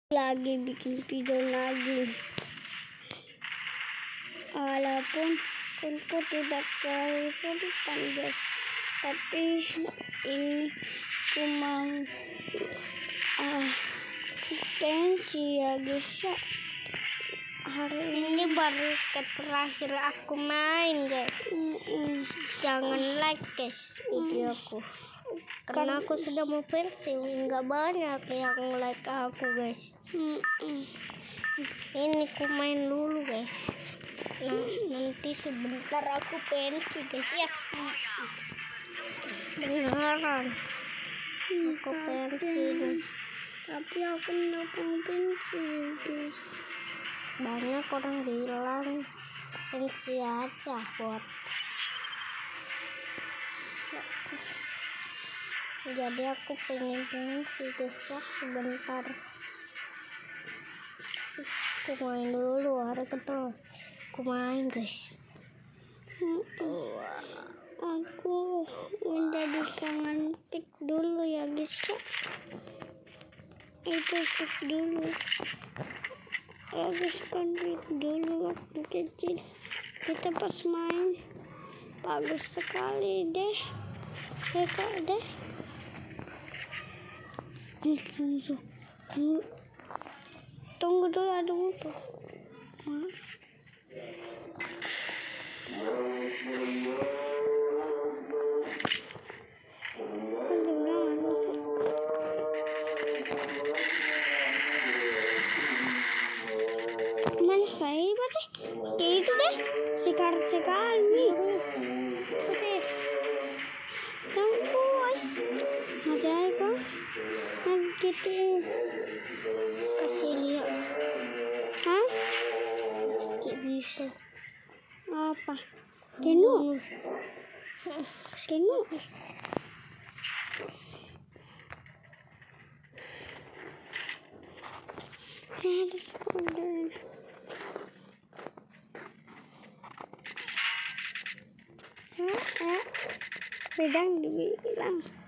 lagi bikin video lagi, walaupun aku tidak terlalu kesulitan guys, tapi ini cuma pensi ya guys ya. Hari ini baru terakhir aku main guys. Jangan like guys videoku, karena aku sudah mau pensi, nggak banyak yang like aku guys. Ini aku main dulu guys. Nah, nanti sebentar aku pensi guys ya. Beneran aku pensi, tapi aku nggak mau pensi guys. Banyak orang bilang pensi aja buat, jadi aku pengen pensi guys ya. Sebentar aku main dulu, hari kedua aku main guys. Aku menjadi kangen tik dulu ya guys ya. Itu tik dulu ya guys, kan dulu waktu kecil kita pas main bagus sekali deh ya kak deh. Musuh, tunggu dulu, ada musuh. Teman saya berarti kayak itu deh, sekali putih tangkus aja kok gitu. Kasih lihat sedikit bisa apa kenu harus order. Bedang dibilang